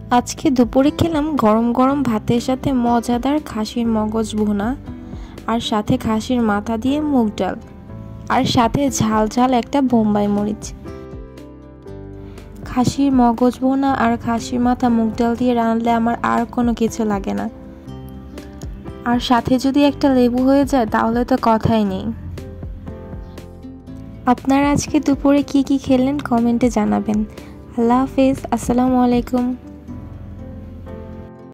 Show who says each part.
Speaker 1: আজকে দুপুরে খেলাম গরম গরম ভাতের সাথে মজাদার খাসির মগজ ভুনা, আর সাথে খাসির মাথা দিয়ে মুগ ডাল, আর সাথে ঝাল ঝাল একটা বোম্বাই মরিচ। খাসির মগজ ভুনা আর খাসির মাথা মুগ ডাল দিয়ে রান্নালে আমার আর কোনো কিছু লাগে না। আর সাথে যদি একটা লেবু হয়ে যায় তাহলে তো কথাই নেই। আপনারা আজকে দুপুরে কি কি খেলেন কমেন্টে জানাবেন। আল্লাহ হাফেজ, আসসালামু আলাইকুম।